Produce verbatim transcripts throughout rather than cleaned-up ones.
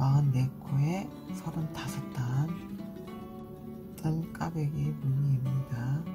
사십사 코에 서른다섯 단 뜬 꽈배기 무늬입니다.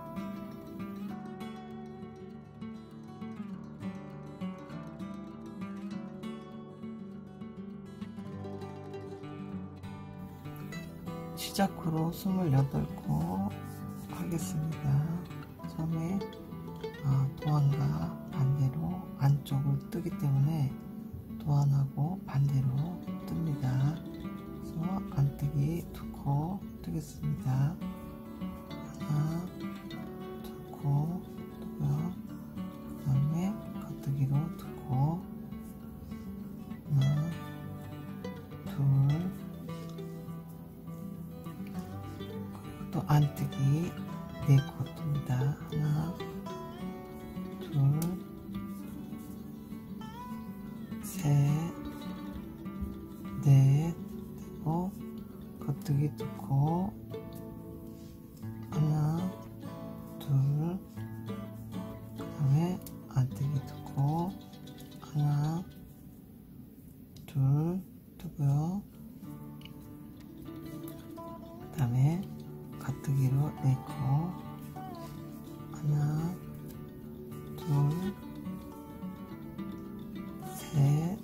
시작으로 스물여덟 코 하겠습니다. 처음에 아, 도안과 반대로 안쪽을 뜨기 때문에 도안하고 반대로 뜹니다. 그래서 안뜨기 두 코 뜨겠습니다. 하나, 두 코 뜨고요. 그 다음에 겉뜨기로 두 코, 하나, 둘, 그리고 또 안뜨기 네 코 뜹니다. 하나, 둘, 셋, 넷, 뜨고 겉뜨기 두 코, 하나, 둘, 그 다음에 안뜨기 두 코, 하나, 둘, 뜨고요. 그 다음에 겉뜨기로 네 코, 하나, 둘, 셋,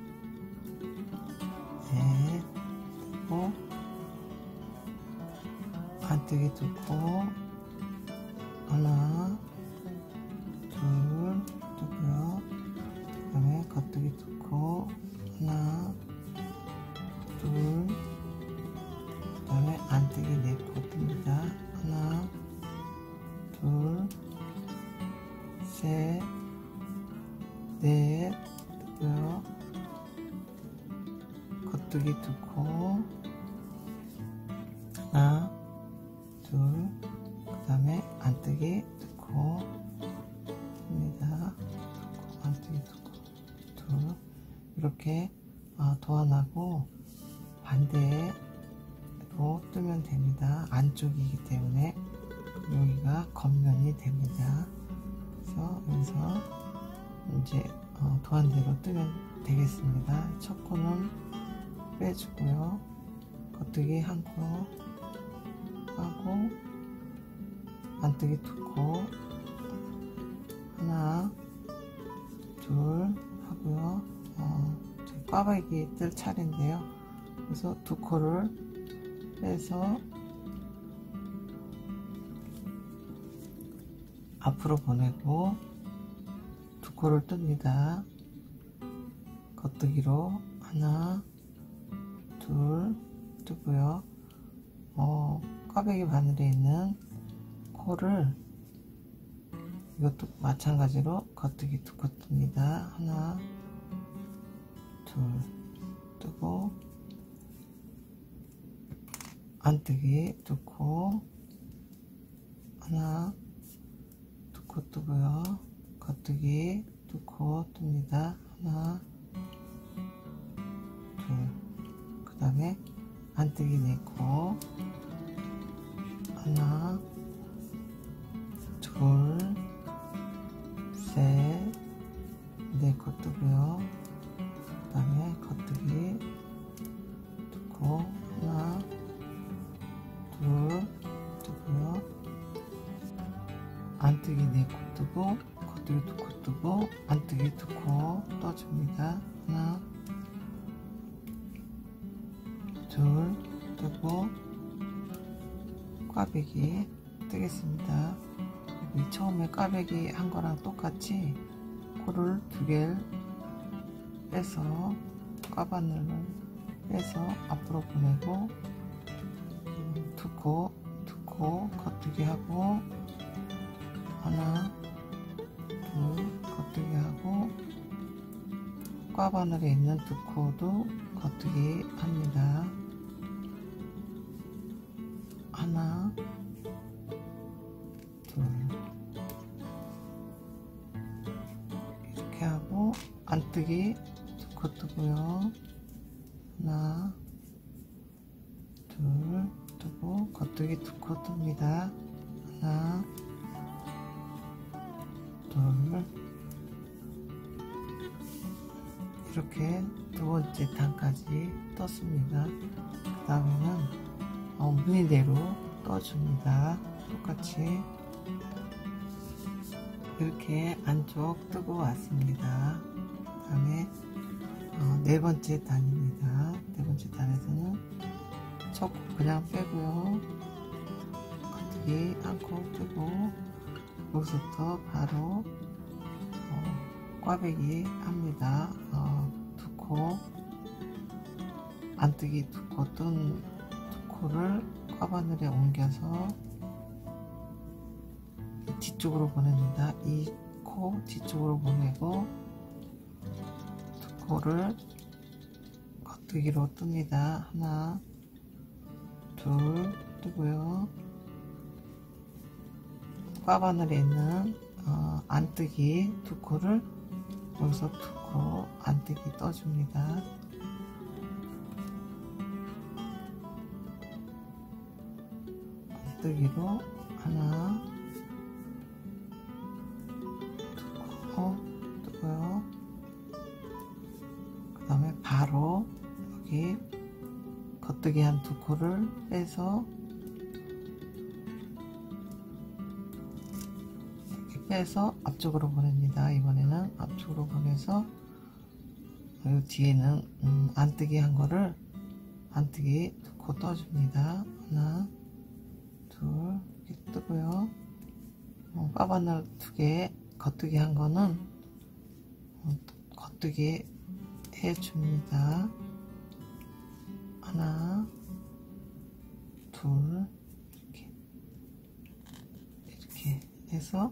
넷, 뜨고 안뜨기 두 코, 하나, 둘, 뜨고요. 그 다음에 겉뜨기 두 코, 하나, 둘, 그 다음에 안뜨기 네 코 뜹니다. 하나, 둘, 셋, 넷, 뜨고요. 겉뜨기 두 코, 하나, 둘, 그 다음에 안뜨기 두 코 듭니다. 두 코, 안뜨기 두 코, 둘, 이렇게 어, 도안하고 반대로 뜨면 됩니다. 안쪽이기 때문에 여기가 겉면이 됩니다. 그래서 여기서 이제 어, 도안대로 뜨면 되겠습니다. 첫 코는 빼주고요. 겉뜨기 한 코 하고 안뜨기 두 코, 하나, 둘 하고요. 어, 꽈배기 뜰 차례인데요. 그래서 두 코를 빼서 앞으로 보내고 두 코를 뜹니다. 겉뜨기로 하나, 둘 뜨고요. 어, 꽈배기 바늘에 있는 코를 이것도 마찬가지로 겉뜨기 두 코 뜹니다. 하나, 둘 뜨고 안뜨기 두 코, 하나, 두 코 뜨고요. 겉뜨기 두 코 뜹니다. 하나, 둘, 그 다음에 안뜨기 네 코, 하나, 둘, 셋, 네 코 뜨고요. 그 다음에 겉뜨기 두 코, 하나, 둘 뜨고요. 안뜨기 네 코 뜨고 겉뜨기 두 코 뜨고 안뜨기 두 코 떠줍니다. 하나, 둘 뜨고 꽈배기 뜨겠습니다. 여기 처음에 꽈배기 한 거랑 똑같이 코를 두 개를 빼서 꽈바늘을 빼서 앞으로 보내고 두 코, 두 코 겉뜨기 하고 하나, 둘 겉뜨기 하고 꽈바늘에 있는 두 코도 겉뜨기 합니다. 하나, 둘 이렇게 하고 안뜨기 두 코 뜨고요. 하나, 둘 뜨고 겉뜨기 두 코 뜹니다. 하나, 둘 이렇게 두 번째 단까지 떴습니다. 그 다음에는 어, 무늬대로 떠줍니다. 똑같이 이렇게 안쪽 뜨고 왔습니다. 그 다음에 어, 네 번째 단입니다. 네 번째 단에서는 첫 코 그냥 빼고요. 겉뜨기 한 코 뜨고 여기서부터 바로 어, 꽈배기 합니다. 어, 두 코 안뜨기 두 코 뜬 두 코를 꽈바늘에 옮겨서 뒤쪽으로 보냅니다. 이 코 뒤쪽으로 보내고 두 코를 겉뜨기로 뜹니다. 하나 둘 뜨고요. 꽈바늘에 있는 어, 안뜨기 두 코를 여기서 두 코 안뜨기 떠줍니다. 안뜨기로 하나 두 코 뜨고요. 그 다음에 바로 여기 겉뜨기 한 두 코를 빼서 이렇게 빼서 앞쪽으로 보냅니다. 이번에는 앞쪽으로 보내서 여기 뒤에는 음, 안뜨기 한 거를 안뜨기 두 코 떠줍니다. 하나 둘 이렇게 뜨고요. 어, 꽈바늘 두 개 겉뜨기 한 거는 어, 겉뜨기 해줍니다. 하나 둘 이렇게 이렇게 해서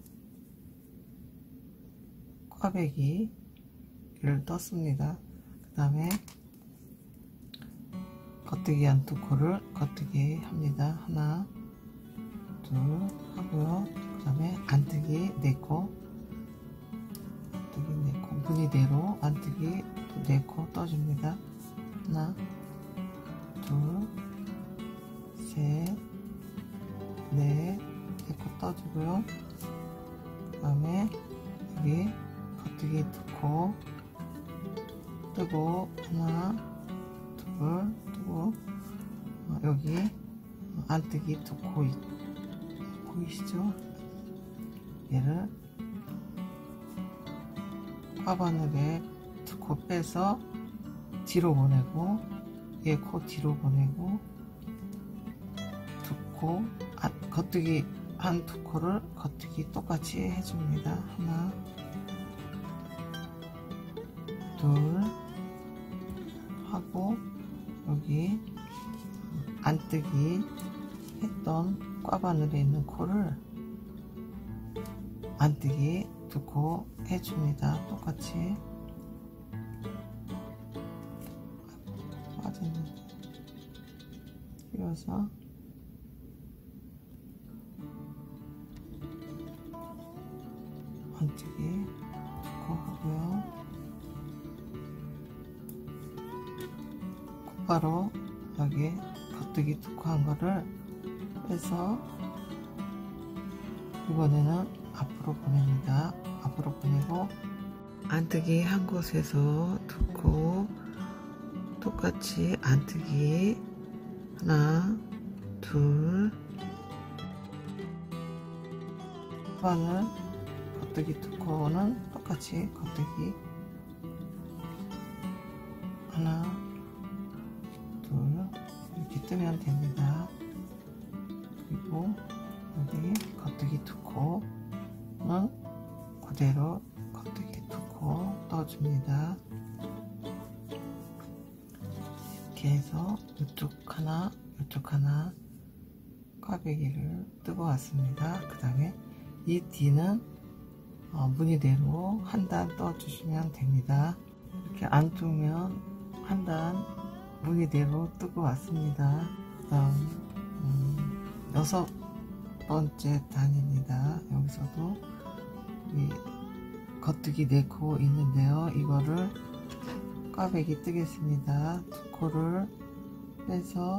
꽈배기를 떴습니다. 그 다음에 겉뜨기 한 두 코를 겉뜨기 합니다. 하나 둘 하고요. 그 다음에 안뜨기 네 코 안뜨기 네 코 무늬대로 안뜨기 또 네 코 떠줍니다. 하나 둘 셋 넷 네 코 떠주고요. 그 다음에 여기 겉뜨기 두 코 뜨고 하나 둘 뜨고 어, 여기 안뜨기 두 코 보이시죠? 얘를 꽈바늘에 두 코 빼서 뒤로 보내고 얘 코 뒤로 보내고 두 코 아, 겉뜨기 한 두 코를 겉뜨기 똑같이 해줍니다. 하나 둘 하고 여기 안뜨기 했던 꽈바늘에 있는 코를 안뜨기 두 코 해줍니다. 똑같이 빠졌는데 끼워서 안뜨기 두 코 하고요. 곧바로 여기 겉뜨기 두 코 한 거를 빼서 이번에는 앞으로 보냅니다. 앞으로 보내고 안뜨기 한 곳에서 두 코 똑같이 안뜨기 하나 둘 바늘 겉뜨기 두 코는 똑같이 겉뜨기 하나 둘 이렇게 뜨면 됩니다. 그리고 여기 겉뜨기 두 코는 그대로 겉뜨기 두 코 떠줍니다. 이렇게 해서 이쪽 하나 이쪽 하나 꽈배기를 뜨고 왔습니다. 그 다음에 이 뒤는 어, 무늬대로 한 단 떠주시면 됩니다. 이렇게 안 뜨면 한 단 무늬대로 뜨고 왔습니다. 그 다음 음, 여섯 번째 단입니다. 여기서도 이 겉뜨기 네 코 있는데요. 이거를 꽈배기 뜨겠습니다. 두 코를 빼서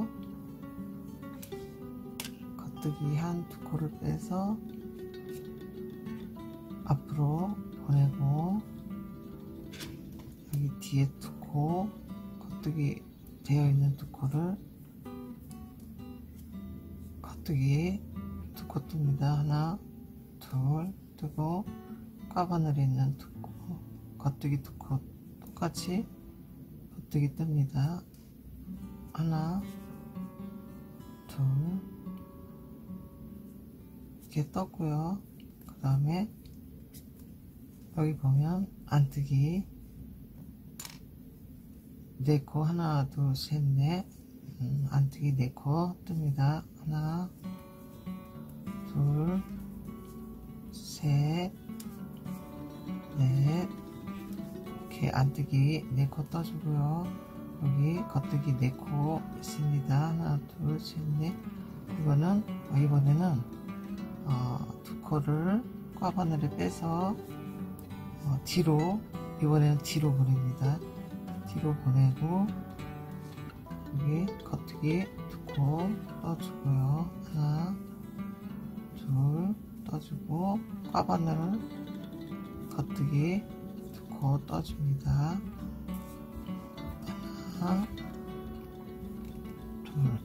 겉뜨기 한 두 코를 빼서 앞으로 보내고 여기 뒤에 두 코, 겉뜨기 되어 있는 두 코를 겉뜨기 두 코 뜹니다. 하나, 둘 뜨고 꽈바늘에 있는 두 코, 겉뜨기 두 코 똑같이 겉뜨기 뜹니다. 하나, 둘 이렇게 떴고요. 그 다음에 여기 보면 안뜨기 네 코, 하나 둘 셋 넷, 음, 안뜨기 네 코 뜹니다. 하나 둘 셋 넷 이렇게 안뜨기 네 코 떠주고요. 여기 겉뜨기 네 코 있습니다. 하나 둘 셋 넷. 이거는 어, 이번에는 어, 두 코를 꽈바늘에 빼서 어, 뒤로, 이번에는 뒤로 보냅니다. 뒤로 보내고 여기 겉뜨기 두 코 떠주고요. 하나 둘 떠주고 꽈바늘은 겉뜨기 두 코 떠줍니다. 하나 둘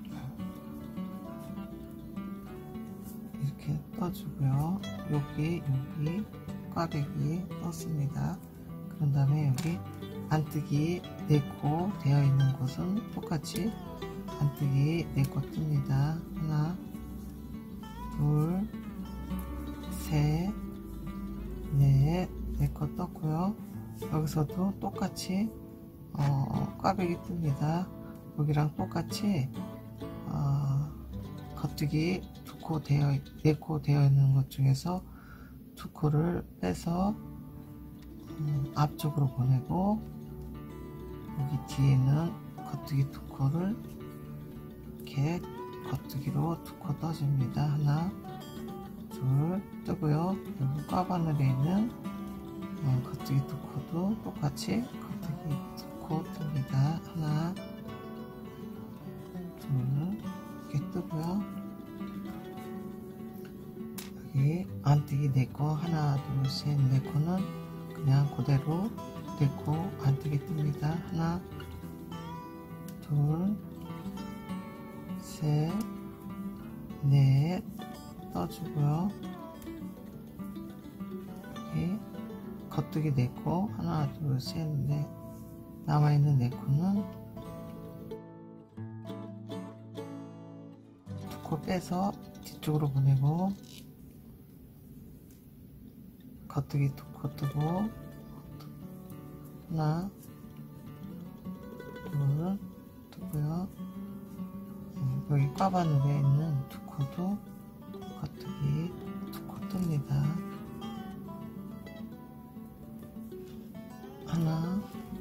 이렇게 떠주고요. 여기 여기 꽈배기 떴습니다. 그런 다음에 여기 안뜨기 네 코 되어 있는 곳은 똑같이 안뜨기 네 코 뜹니다. 하나 둘 셋 넷 네 코 떴고요. 여기서도 똑같이 어, 꽈배기 뜹니다. 여기랑 똑같이 어, 겉뜨기 두 코 되어 네 코 되어 있는 것 중에서 두 코를 빼서 음, 앞쪽으로 보내고 여기 뒤에 있는 겉뜨기 두 코를 이렇게 겉뜨기로 두 코 떠줍니다. 하나 둘 뜨고요. 여기 꽈바늘에 있는 어, 겉뜨기 두 코도 똑같이 겉뜨기 두 코 뜹니다. 하나 둘 이렇게 뜨고요. 여기 안뜨기 네 코, 하나 둘 셋 네 코는 그냥 그대로 네 코 안뜨기 뜹니다. 하나 둘 셋 넷 떠주고요. 여기 겉뜨기 네 코, 하나 둘 셋 넷 남아있는 네 코는 두 코 빼서 뒤쪽으로 보내고 겉뜨기 두 코 뜨고 하나 둘 뜨고요. 여기 꽈바늘에 있는 두 코도 겉뜨기 두 코 뜹니다. 하나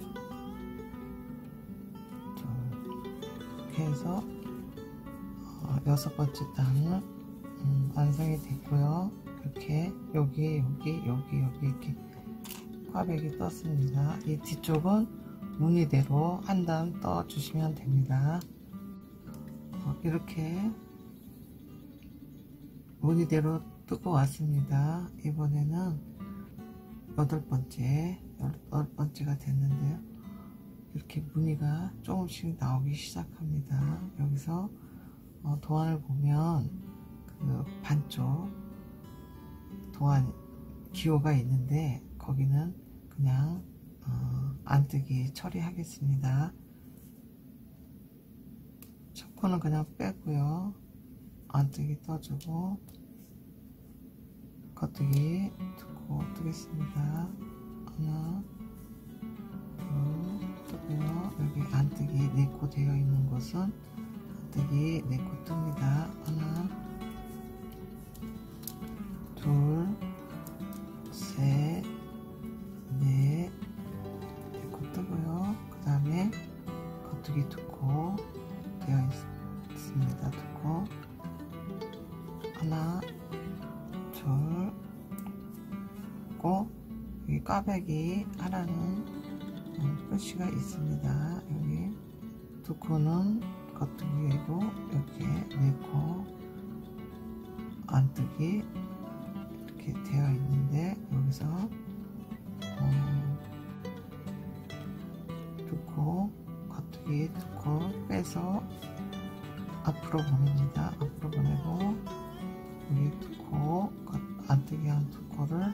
둘 이렇게 해서 어, 여섯 번째 단은 음, 완성이 됐고요. 이렇게 여기 여기 여기 여기 이렇게 꽈배기 떴습니다. 이 뒤쪽은 무늬대로 한 단 떠 주시면 됩니다. 어, 이렇게 무늬대로 뜨고 왔습니다. 이번에는 여덟 번째 여덟 번째가 됐는데요. 이렇게 무늬가 조금씩 나오기 시작합니다. 여기서 어, 도안을 보면 그 반쪽 도안 기호가 있는데 거기는 그냥 어, 안뜨기 처리하겠습니다. 첫 코는 그냥 빼고요. 안뜨기 떠주고 겉뜨기 두 코 뜨겠습니다. 하나 둘 뜨고요. 여기 안뜨기 네 코 되어 있는 곳은 안뜨기 네 코 뜹니다. 하나 둘 셋 넷 네 코 뜨고요. 그 다음에 겉뜨기 두 코 되어 있습니다. 두 코 하나 둘 고 여기 꽈배기 하나는 음, 표시가 있습니다. 여기 두 코는 겉뜨기로 이렇게 네 코 안뜨기 이렇게 되어 있는데 여기서 음, 겉뜨기 두 코 빼서 앞으로 보냅니다. 앞으로 보내고 여기 두 코, 안뜨기 한 두 코를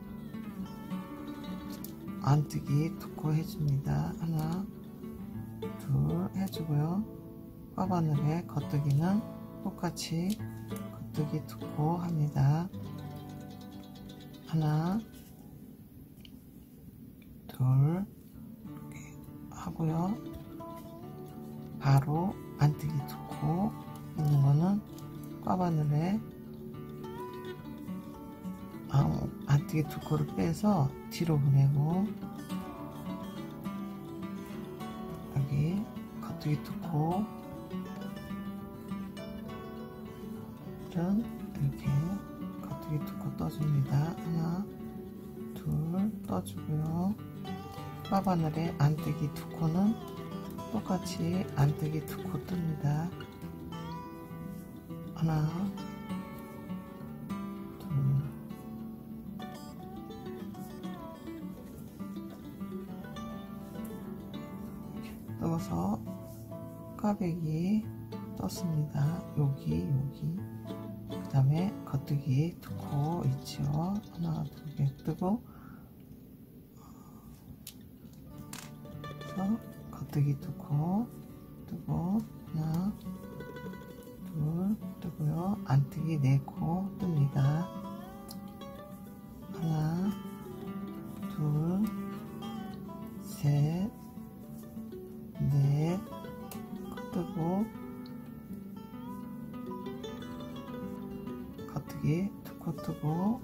안뜨기 두 코 해줍니다. 하나, 둘 해주고요. 꽈바늘에 겉뜨기는 똑같이 겉뜨기 두 코 합니다. 하나, 둘 이렇게 하고요. 바로 안뜨기 두 코 있는 거는 꽈바늘에 안뜨기 두 코를 빼서 뒤로 보내고 여기 겉뜨기 두 코 이렇게 겉뜨기 두 코 떠줍니다. 하나, 둘 떠주고요. 꽈바늘에 안뜨기 두 코는 똑같이 안뜨기 두 코 뜹니다. 하나, 둘, 떠서 꽈배기 떴습니다. 여기 여기 그 다음에 겉뜨기 두 코 있죠. 하나, 두 개 뜨고 그래서 겉뜨기 두 코 뜨고 하나, 둘 뜨고요. 안뜨기 네 코 뜹니다. 하나, 둘, 셋, 넷 뜨고 겉뜨기 두 코 뜨고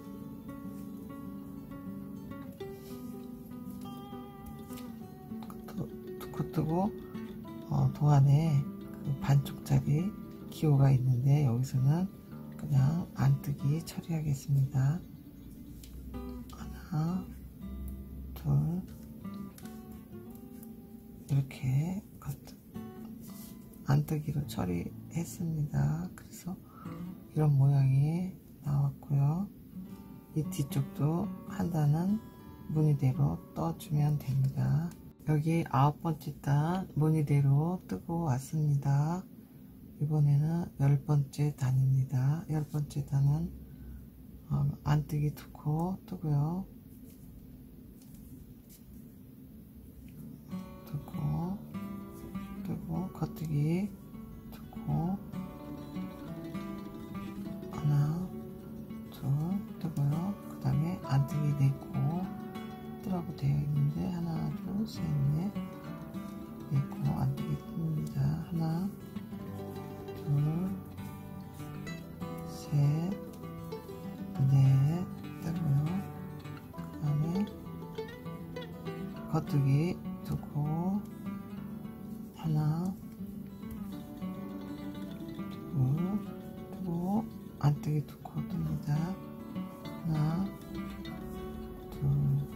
두 코 뜨고 어, 도안에 그 반쪽짜리 기호가 있는데 여기서는 그냥 안뜨기 처리하겠습니다. 하나, 둘 이렇게 안뜨기로 처리했습니다. 그래서 이런 모양이 나왔고요. 이 뒤쪽도 한 단은 무늬대로 떠주면 됩니다. 여기 아홉 번째 단 무늬대로 뜨고 왔습니다. 이번에는 열 번째 단입니다. 열 번째 단은 어, 안뜨기 두 코 뜨고요. 뜨고 뜨고 겉뜨기 두 코 하나, 둘 뜨고요. 그 다음에 안뜨기 네 코 뜨라고 되어 있는데 하나, 둘, 셋, 넷 네 코 안뜨기 뜹니다. 하나, 둘, 셋, 넷 뜨고요. 그 다음에 겉뜨기 두 코 하나, 둘 뜨고 안뜨기 두 코 뜹니다. 하나, 둘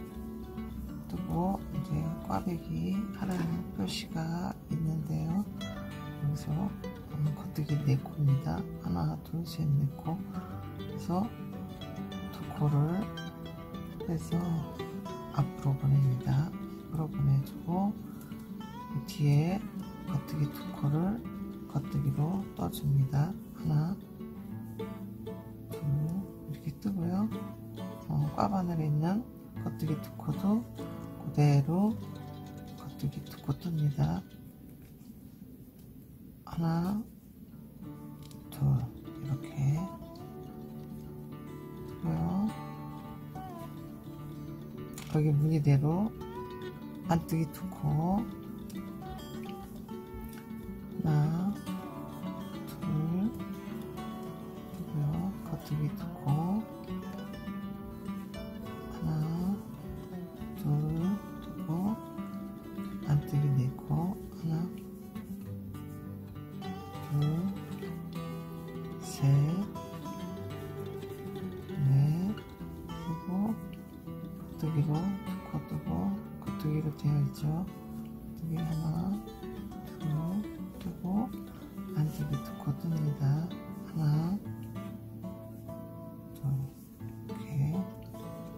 뜨고 이제 꽈배기 하라는 표시가 있는데요. 여기서 겉뜨기 네 코입니다. 하나, 둘, 셋, 넷 코. 그래서 두 코를 빼서 앞으로 보냅니다. 앞으로 보내주고 뒤에 겉뜨기 두 코를 겉뜨기로 떠줍니다. 하나, 둘 이렇게 뜨고요. 어, 꽈바늘에 있는 겉뜨기 두 코도 그대로 겉뜨기 두 코 뜹니다. 하나, 둘 이렇게 뜨고요. 여기 무늬대로 안뜨기 두 코 하나, 둘 뜨고요. 겉뜨기 두 코 하나, 둘 뜨고 안뜨기 네 코 하나, 둘, 셋, 넷 뜨고 겉뜨기로 두 코 뜨고 겉뜨기로 되어 있죠. 겉뜨기 하나, 둘 뜨고 안뜨기 두 코 뜹니다. 하나, 둘 이렇게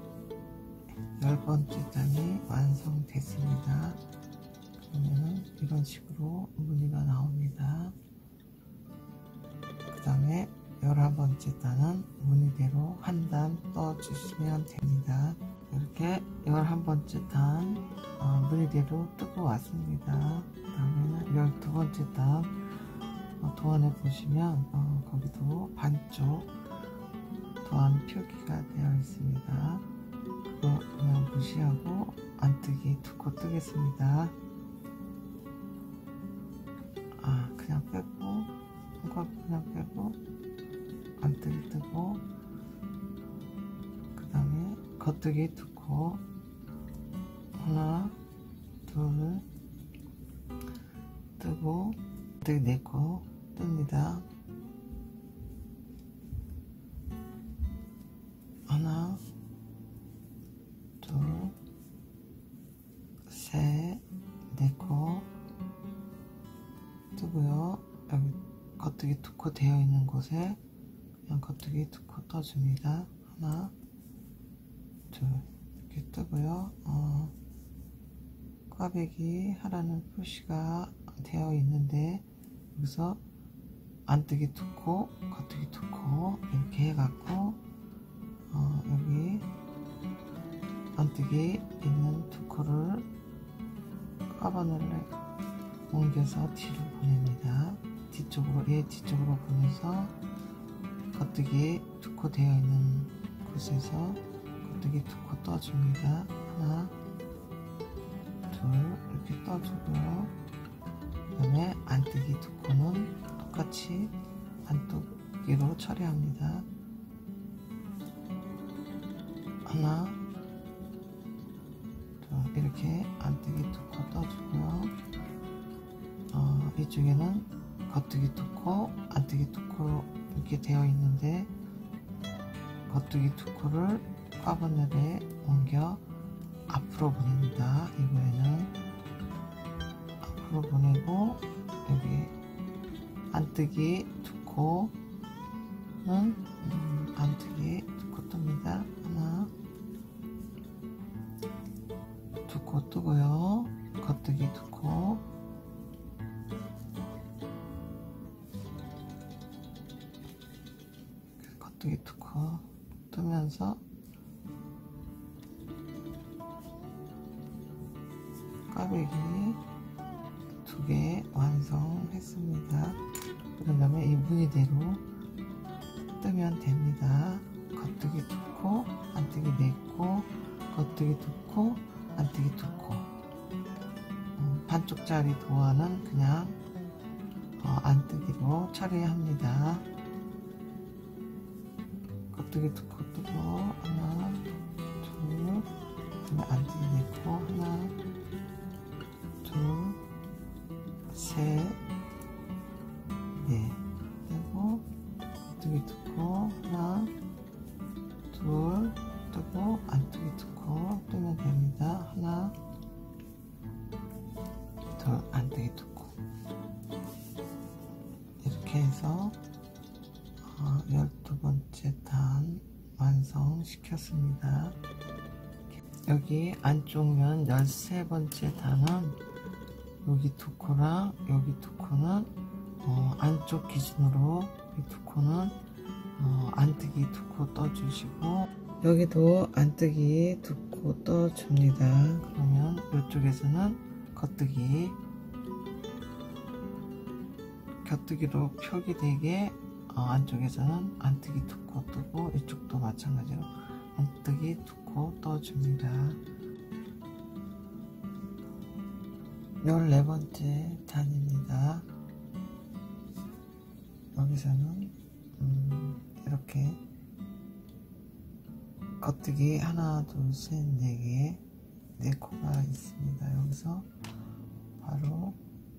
열 번째 단이 완성됐습니다. 그러면 이렇게 이런 식으로 무늬가 나옵니다. 그 다음에 열한 번째 단은 무늬대로 한 단 떠주시면 됩니다. 이렇게 열한 번째 단 어, 무늬대로 뜨고 왔습니다. 그 다음에는 열두 번째 단 어, 도안에 보시면 어, 거기도 반쪽 도안 표기가 되어 있습니다. 그거 그냥 무시하고 안뜨기 두 코 뜨겠습니다. 아 그냥 빼고 이거 그냥 빼고 안뜨기 뜨고, 그 다음에 겉뜨기 두 코, 하나 둘 뜨고 겉뜨기 네 코 뜹니다. 하나 둘 셋 네 코 뜨고요. 여기 겉뜨기 두 코 되어 있는 곳에 그냥 겉뜨기 두 코 떠줍니다. 하나 둘 이렇게 뜨고요. 어, 꽈배기 하라는 표시가 되어 있는데 여기서 안뜨기 두 코, 겉뜨기 두 코 이렇게 해갖고 어, 여기 안뜨기 있는 두 코를 꽈바늘을 옮겨서 뒤로 보냅니다. 뒤쪽으로, 얘 뒤쪽으로 보내서 겉뜨기 두 코 되어 있는 곳에서 겉뜨기 두 코 떠줍니다. 하나 둘 이렇게 떠주고요. 그 다음에 안뜨기 두 코는 똑같이 안뜨기로 처리합니다. 하나 둘 이렇게 안뜨기 두 코 떠주고요. 어, 이쪽에는 겉뜨기 두 코, 안뜨기 두 코 이렇게 되어 있는데 겉뜨기 두 코를 꽈바늘에 옮겨 앞으로 보냅니다. 이번에는 앞으로 보내고 여기 안뜨기 두 코는 음, 안뜨기 두 코 뜹니다. 하나 두 코 뜨고요. 겉뜨기 두 코 겉뜨기 두 코 뜨면서 꽈배기 두 개 완성했습니다. 그런 다음에 이 무늬대로 뜨면 됩니다. 겉뜨기 두 코, 안뜨기 네 코, 겉뜨기 두 코, 안뜨기 두 코. 음, 반쪽짜리 도안은 그냥 어, 안뜨기로 처리합니다. 겉뜨기 두 코 뜨고 하나 둘 그다음에 안뜨기 네 코 하나 둘 셋 넷 그리고 겉뜨기 두 코 하나 둘 뜨고 안뜨기 두 코 뜨면 됩니다. 하나 둘 안뜨기 두 코 이렇게 해서 어, 열두 번째 단 완성시켰습니다. 여기 안쪽 면 열세 번째 단은 여기 두 코랑 여기 두 코는 어, 안쪽 기준으로 이 두 코는 어, 안뜨기 두 코 떠주시고 여기도 안뜨기 두 코 떠줍니다. 그러면 이쪽에서는 겉뜨기 겉뜨기로 표기되게 어, 안쪽에서는 안뜨기 두 코 뜨고 이쪽도 마찬가지로 안뜨기 두 코 떠줍니다. 열네 번째 단입니다. 여기서는 음, 이렇게 겉뜨기 하나 둘 셋 네 개 네 코가 있습니다. 여기서 바로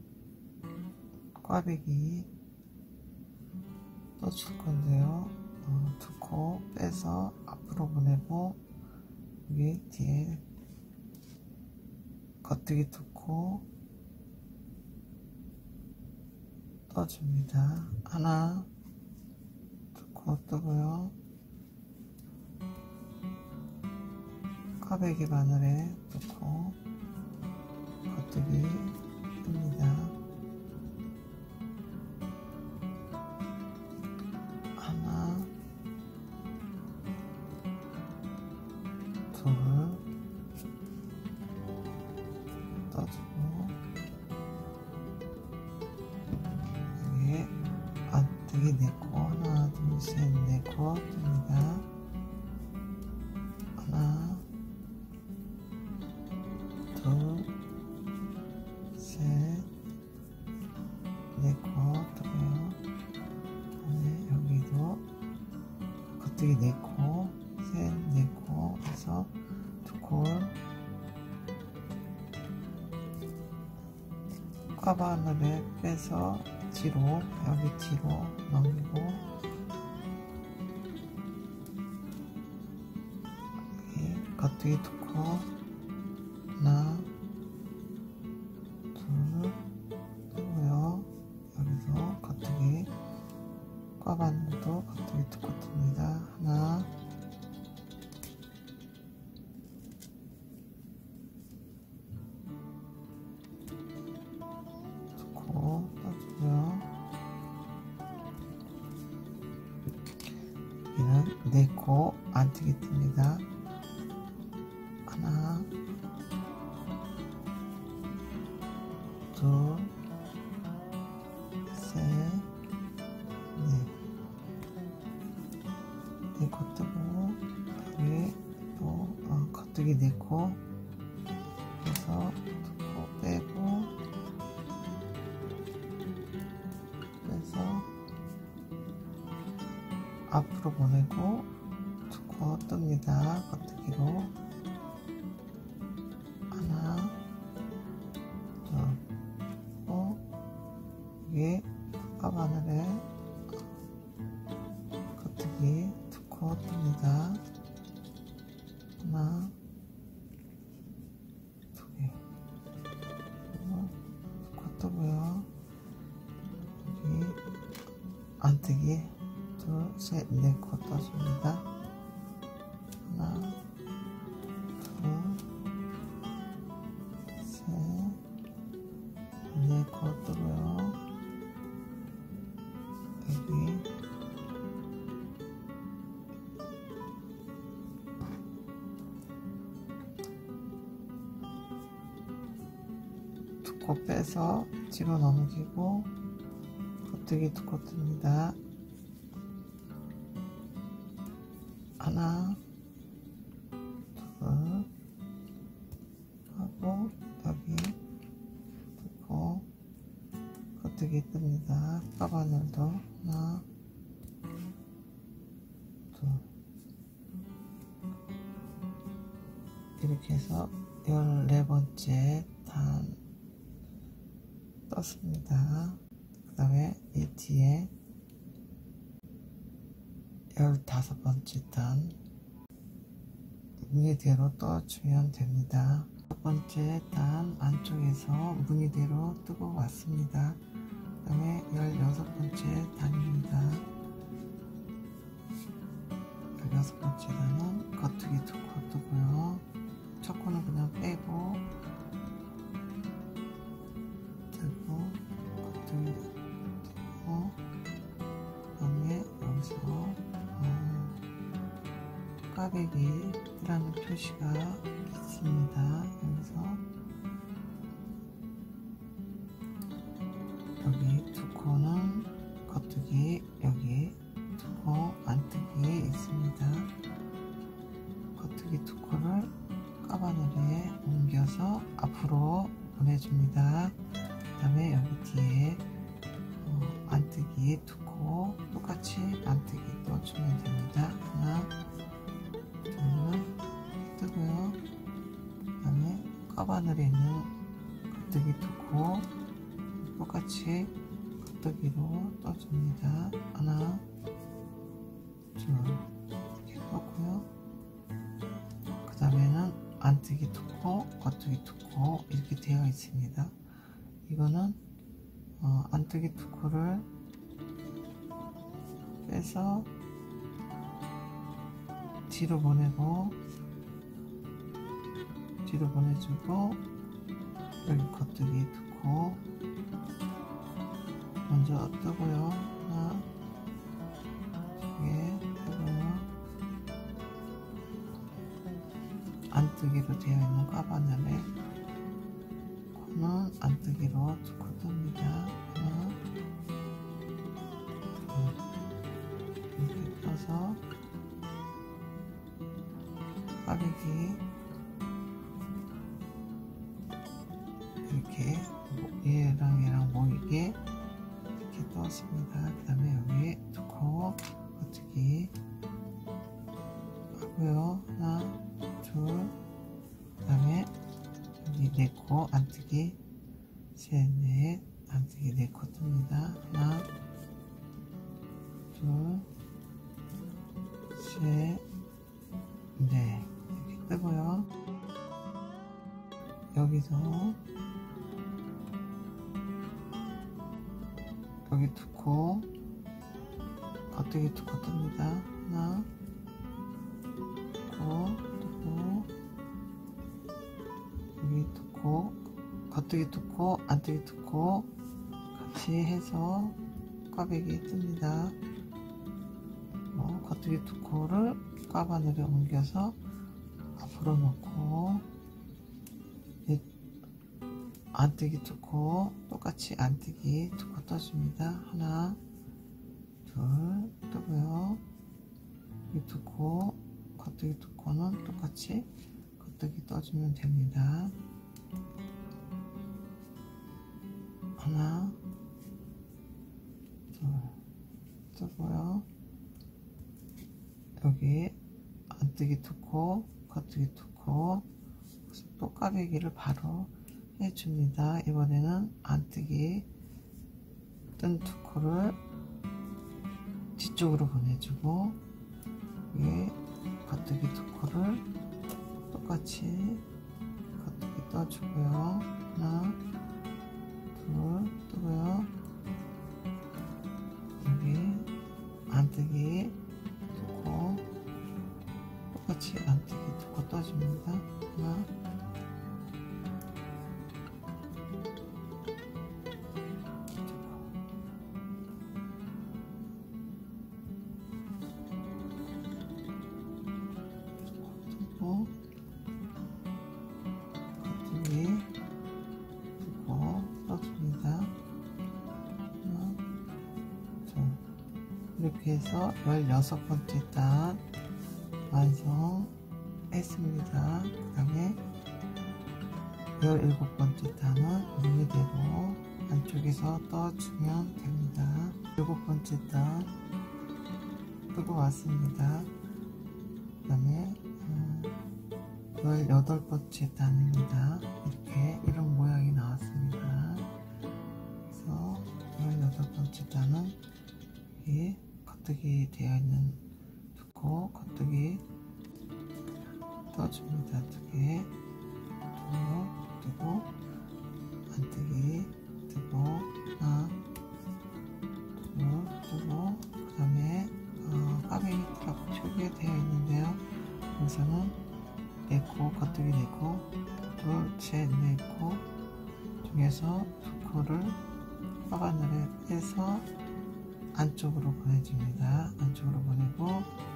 꽈배기 떠줄 건데요. 어, 두 코 빼서 앞으로 보내고 여기 뒤에 겉뜨기 두 코 떠줍니다. 하나 두 코 뜨고요. 꽈배기 바늘에 두 코 겉뜨기 뜹니다. 둘, 셋, 네 코 뜨고요. 그다음에 여기도 겉뜨기 네 코, 셋, 네 코 해서 두 코 꽈바늘에 빼서 뒤로, 여기 뒤로 넘기고 여기 겉뜨기 두 코, 하나, 둘 뜨고요. 여기서 겉뜨기 꽈바늘도 겉뜨기 두 코 뜹니다. 하나, 두 코 떠주고요. 여기는 네 코 안뜨기 뜹니다. 하나, 둘, 셋, 넷. 네 코 뜨고, 여기 또, 어, 겉뜨기 네 코 해서 두 코 빼고, 빼서 앞으로 보내고, 두 코 뜹니다. 겉뜨기로. 하나, 둘. 여기 꽈바늘에 겉뜨기 두 코 뜹니다. 하나, 두 개. 그리고 두 코 뜨고요. 여기 안뜨기 둘, 셋, 네 코 떠줍니다. 하나, 둘, 셋, 네 코 뜨고요. 여기 두 코 빼서 뒤로 넘기고 겉뜨기 두 코 뜹니다. 하나, 둘 하고 여기 두 코 겉뜨기 뜹니다. 꽈바늘도 하나, 둘 이렇게 해서 열네 번째 단 떴습니다. 그 다음에 이 뒤에 열다섯 번째 단 무늬대로 떠주면 됩니다. 첫 번째 단 안쪽에서 무늬대로 뜨고 왔습니다. 그 다음에 열여섯 번째 단입니다. 열여섯 번째 단은 겉뜨기 두 코 뜨고요. 첫 코는 그냥 빼고 뜨고 겉뜨기 뜨고 그 다음에 여기서 어, 꽈배기라는 표시가 있습니다. 여기서 여기 두 코는 겉뜨기, 여기 두 코 안뜨기 있습니다. 겉뜨기 두 코를 꽈바늘에 옮겨서 앞으로 보내줍니다. 그 다음에 여기 뒤에 어, 안뜨기 두 코 똑같이 안뜨기 떠주면 됩니다. 하나, 둘 뜨고요. 그 다음에 꽈바늘에 있는 겉뜨기 두 코 똑같이 겉뜨기로 떠줍니다. 하나, 둘 이렇게 떴고요. 그 다음에는 안뜨기 두 코, 겉뜨기 두 코 이렇게 되어 있습니다. 이거는 어, 안뜨기 두 코를 빼서 뒤로 보내고 뒤로 보내주고 여기 겉뜨기 두 코 먼저 뜨고요. 하나, 두 개 뜨고요. 안뜨기로 되어 있는 꽈바늘에 코는 안뜨기로 두 코 뜹니다. 하나, 둘 이렇게 떠서 꽈배기 이렇게 얘랑 얘랑 모이게 이렇게 떠왔습니다. 그 다음에 여기 두 코 겉뜨기 하고요. 하나, 둘, 그 다음에 여기 네 코 안뜨기, 셋, 넷, 안뜨기 네 코 뜹니다. 하나, 둘, 셋, 넷, 이렇게 뜨고요. 여기서 여기 두 코 겉뜨기 두 코 뜹니다. 하나, 코 뜨고, 여기 두 코 겉뜨기 두 코 안뜨기 두 코 같이 해서 꽈배기 뜹니다. 어, 겉뜨기 두 코를 꽈바늘에 옮겨서 앞으로 놓고, 안뜨기 두 코 똑같이 안뜨기 두 코 떠줍니다. 하나, 둘 뜨고요. 이 두 코 겉뜨기 두 코는 똑같이 겉뜨기 떠주면 됩니다. 하나, 둘 뜨고요. 여기 안뜨기 두 코 겉뜨기 두 코 또 꽈배기를 바로 해줍니다. 이번에는 안뜨기 뜬 두 코를 뒤쪽으로 보내주고, 여기 겉뜨기 두 코를 똑같이 겉뜨기 떠주고요. 하나, 둘 뜨고요. 여기 안뜨기 두 코 똑같이 안뜨기 두 코 떠줍니다. 하나, 겉뜨기 두 코 떠줍니다. 하나, 둘. 이렇게 해서 열여섯 번째 단 완성했습니다. 그 다음에 열일곱 번째 단은 무늬대로 안쪽에서 떠주면 됩니다. 일곱 번째 단 뜨고 왔습니다. 그 다음에 열여덟 번째 단입니다. 이렇게 이런 모양이 나왔습니다. 그래서 열여덟 번째 단은 여기 겉뜨기 되어 있는 두 코 겉뜨기 떠줍니다. 두 개 뜨고 안뜨기 뜨고 하나, 둘 뜨고, 그 다음에 어, 꽈배기 트라고 표기되어 있는데요. 여기서는 네 코 겉뜨기 네 코, 둘, 셋, 네 코 중에서 두 코를 꽈바늘에 빼서 안쪽으로 보내줍니다. 안쪽으로 보내고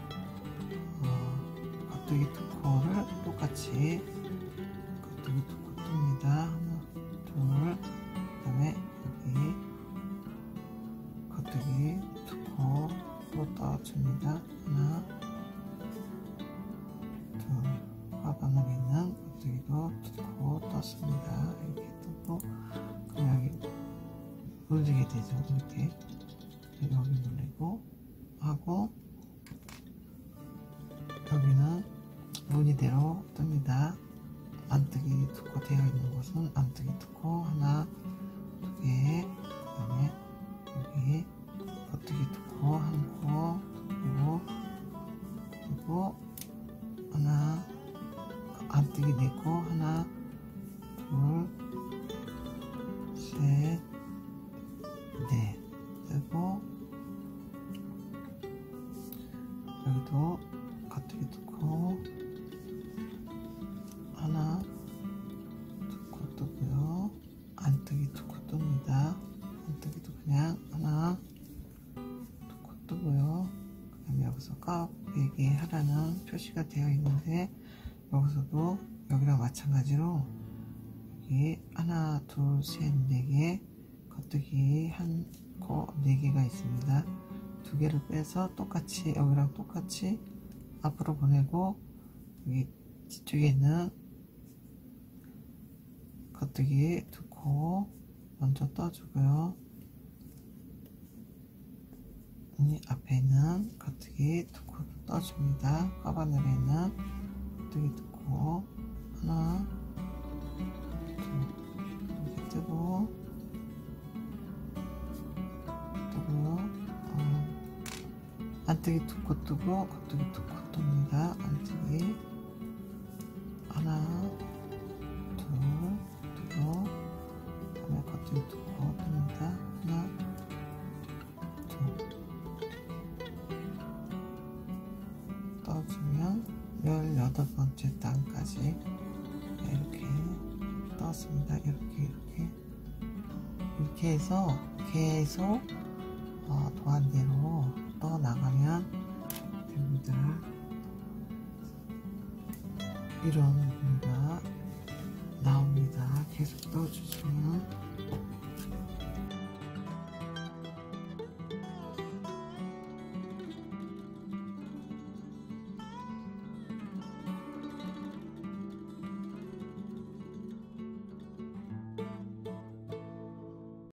어, 겉뜨기 두 코를 똑같이 겉뜨기 두 코 뜹니다. 하나, 둘, 그 다음에 여기 겉뜨기 두 코 또 떠줍니다. 하나, 둘, 꽈바늘에 있는 겉뜨기도 두 코 떴습니다. 이렇게 뜨고, 그럼 여기 눌리게 되죠. 이렇게 여기 눌리고 하고, 여기는 무늬대로 뜹니다. 안뜨기 두 코 되어 있는 곳은 안뜨기 두 코 하나, 두 개, 그 다음에 여기 겉뜨기 두 코 한 코, 두 코, 그리고 하나, 안뜨기 네 코 하나, 둘, 셋, 넷 뜨고, 여기도 겉뜨기 두 코 하나, 두 코 뜨고요. 안뜨기 두 코 뜹니다. 안뜨기도 그냥 하나, 두 코 뜨고요. 그 다음에 여기서 꽈배기 하라는 표시가 되어 있는데, 여기서도 여기랑 마찬가지로 여기 하나, 둘, 셋, 네 개 겉뜨기 한 코 네 개가 있습니다. 두 개를 빼서 똑같이 여기랑 똑같이 앞으로 보내고, 여기 뒤쪽에 있는 겉뜨기 두 코 먼저 떠주고요. 이 앞에 있는 겉뜨기 두 코 떠줍니다. 꿔바늘에 있는 겉뜨기 두 코 하나 둘 이렇게 뜨고 뜨고요. 어, 안뜨기 두 코 뜨고 겉뜨기 두 코 뜹니다. 안뜨기 하나 둘 뜨고 그다음에 겉뜨기 두 코 뜹니다. 하나 둘 떠주면 열여덟 번째 단까지 이렇게 떴습니다. 이렇게 이렇게 이렇게 해서 계속 어, 도안대로 떠 나가면 됩니다. 이런 무늬가 나옵니다. 계속 떠주시면